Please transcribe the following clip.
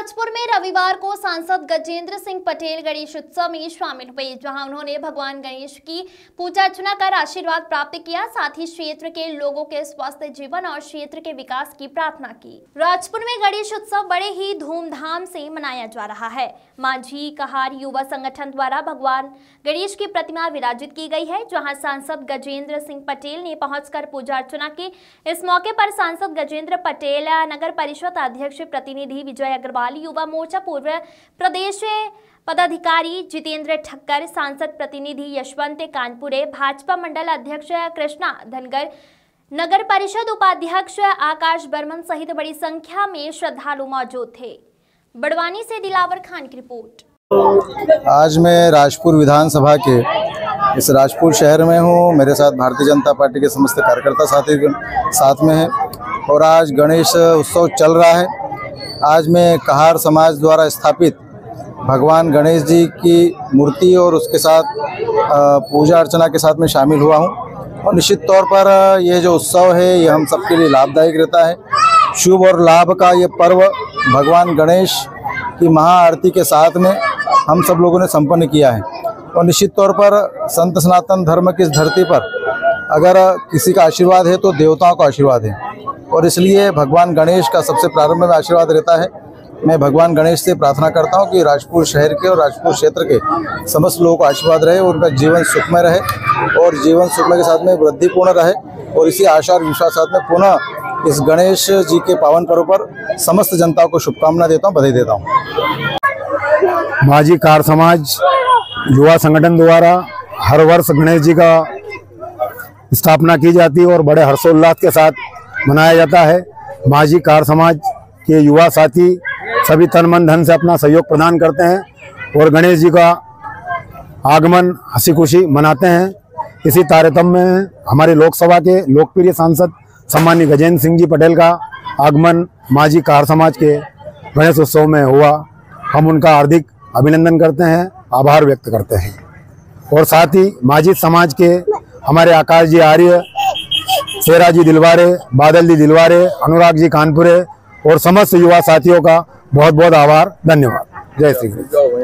राजपुर में रविवार को सांसद गजेंद्र सिंह पटेल गणेश उत्सव में शामिल हुए, जहां उन्होंने भगवान गणेश की पूजा अर्चना कर आशीर्वाद प्राप्त किया। साथ ही क्षेत्र के लोगों के स्वस्थ जीवन और क्षेत्र के विकास की प्रार्थना की। राजपुर में गणेश उत्सव बड़े ही धूमधाम से मनाया जा रहा है। माझी कहार युवा संगठन द्वारा भगवान गणेश की प्रतिमा विराजित की गई है, जहाँ सांसद गजेंद्र सिंह पटेल ने पहुंचकर पूजा अर्चना की। इस मौके पर सांसद गजेंद्र पटेल, नगर परिषद अध्यक्ष प्रतिनिधि विजय अग्रवाल, युवा मोर्चा पूर्व प्रदेश पदाधिकारी जितेंद्र ठक्कर, सांसद प्रतिनिधि यशवंत कानपुरे, भाजपा मंडल अध्यक्ष कृष्णा धनगर, नगर परिषद उपाध्यक्ष आकाश बर्मन सहित बड़ी संख्या में श्रद्धालु मौजूद थे। बड़वानी से दिलावर खान की रिपोर्ट। आज मैं राजपुर विधानसभा के इस राजपुर शहर में हूँ। मेरे साथ भारतीय जनता पार्टी के समस्त कार्यकर्ता साथी साथ में हैं और आज गणेश उत्सव चल रहा है। आज मैं कहार समाज द्वारा स्थापित भगवान गणेश जी की मूर्ति और उसके साथ पूजा अर्चना के साथ में शामिल हुआ हूँ और निश्चित तौर पर ये जो उत्सव है ये हम सबके लिए लाभदायक रहता है। शुभ और लाभ का ये पर्व भगवान गणेश की महाआरती के साथ में हम सब लोगों ने संपन्न किया है और निश्चित तौर पर संत सनातन धर्म की इस धरती पर अगर किसी का आशीर्वाद है तो देवताओं का आशीर्वाद है और इसलिए भगवान गणेश का सबसे प्रारंभ में आशीर्वाद रहता है। मैं भगवान गणेश से प्रार्थना करता हूं कि राजपुर शहर के और राजपुर क्षेत्र के समस्त लोगों को आशीर्वाद रहे, उनका जीवन सुखमय रहे और जीवन सुखमय के साथ में वृद्धिपूर्ण रहे और इसी आशा और विश्वास साथ में पुनः इस गणेश जी के पावन पर्व पर समस्त जनता को शुभकामना देता हूँ, बधाई देता हूँ। माझी कार समाज युवा संगठन द्वारा हर वर्ष गणेश जी का स्थापना की जाती है और बड़े हर्षोल्लास के साथ मनाया जाता है। माझी कार समाज के युवा साथी सभी तन मन धन से अपना सहयोग प्रदान करते हैं और गणेश जी का आगमन हंसी खुशी मनाते हैं। इसी तारतम्य में हमारे लोकसभा के लोकप्रिय सांसद सम्मानीय गजेंद्र सिंह जी पटेल का आगमन माझी कार समाज के गणेश उत्सव में हुआ। हम उनका हार्दिक अभिनंदन करते हैं, आभार व्यक्त करते हैं और साथ ही माझी समाज के हमारे आकाश जी आर्य, शेरा जी दिलवारे, बादल जी दिलवारे, अनुराग जी कानपुरे और समस्त युवा साथियों का बहुत बहुत आभार, धन्यवाद। जय श्री कृष्ण।